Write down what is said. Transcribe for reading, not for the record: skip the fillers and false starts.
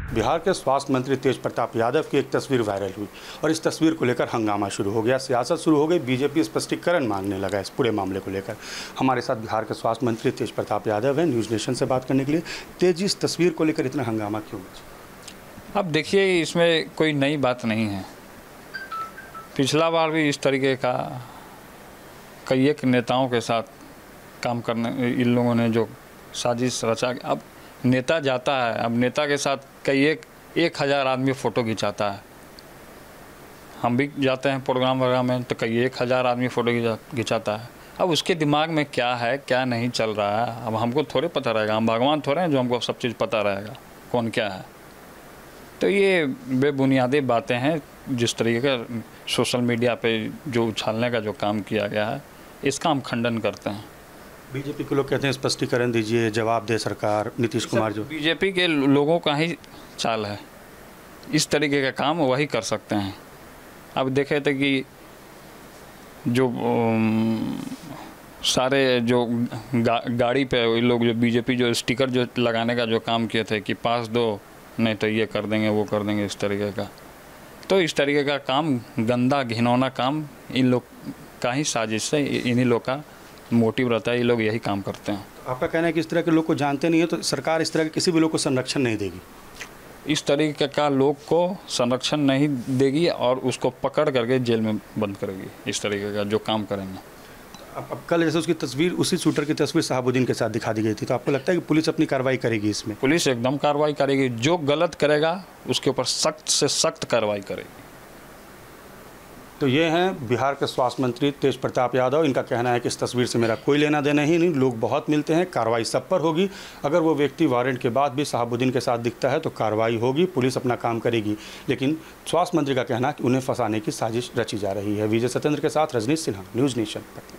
बिहार के स्वास्थ्य मंत्री तेज प्रताप यादव की एक तस्वीर वायरल हुई और इस तस्वीर को लेकर हंगामा शुरू हो गया, सियासत शुरू हो गई। बीजेपी स्पष्टीकरण मांगने लगा इस पूरे मामले को लेकर। हमारे साथ बिहार के स्वास्थ्य मंत्री तेज प्रताप यादव हैं न्यूज़ नेशन से बात करने के लिए। तेज, इस तस्वीर को लेकर इतना हंगामा क्यों? अब देखिए, इसमें कोई नई बात नहीं है। पिछला बार भी इस तरीके का कई एक नेताओं के साथ काम करने इन लोगों ने जो साजिश रचा। अब नेता जाता है, अब नेता के साथ कई एक हज़ार आदमी फ़ोटो खिंचाता है। हम भी जाते हैं प्रोग्राम वगैरह में तो कई 1000 आदमी फ़ोटो खिंचाता है। अब उसके दिमाग में क्या है क्या नहीं चल रहा है, अब हमको थोड़े पता रहेगा। हम भगवान थोड़े हैं जो हमको सब चीज़ पता रहेगा कौन क्या है। तो ये बेबुनियादी बातें हैं। जिस तरीके का सोशल मीडिया पे जो उछालने का जो काम किया गया है, इसका हम खंडन करते हैं। बीजेपी के लोग कहते हैं स्पष्टीकरण दीजिए, जवाब दे सरकार। नीतीश कुमार जो बीजेपी के लोगों का ही चाल है, इस तरीके का काम वही कर सकते हैं। अब देखे थे कि जो सारे जो गाड़ी पे ये लोग जो बीजेपी जो स्टिकर जो लगाने का जो काम किए थे कि पास दो, नहीं तो ये कर देंगे वो कर देंगे, इस तरीके का। तो इस तरीके का काम, गंदा घिनौना काम इन लोग का ही साजिश से, इन्हीं लोग का मोटिव रहता है। ये लोग यही काम करते हैं। आपका कहना है कि इस तरह के लोग को जानते नहीं है तो सरकार इस तरह के किसी भी लोग को संरक्षण नहीं देगी? इस तरीके का लोग को संरक्षण नहीं देगी और उसको पकड़ करके जेल में बंद करेगी, इस तरीके का जो काम करेंगे। अब कल जैसे उसकी तस्वीर, उसी शूटर की तस्वीर शहाबुद्दीन के साथ दिखा दी गई थी, तो आपको लगता है कि पुलिस अपनी कार्रवाई करेगी इसमें? पुलिस एकदम कार्रवाई करेगी। जो गलत करेगा उसके ऊपर सख्त से सख्त कार्रवाई करेगी। तो ये हैं बिहार के स्वास्थ्य मंत्री तेज प्रताप यादव। इनका कहना है कि इस तस्वीर से मेरा कोई लेना देना ही नहीं, लोग बहुत मिलते हैं, कार्रवाई सब पर होगी। अगर वो व्यक्ति वारंट के बाद भी शहाबुद्दीन के साथ दिखता है तो कार्रवाई होगी, पुलिस अपना काम करेगी। लेकिन स्वास्थ्य मंत्री का कहना है कि उन्हें फंसाने की साजिश रची जा रही है। विजय सत्येंद्र के साथ रजनीश सिन्हा, न्यूज़ नेशन।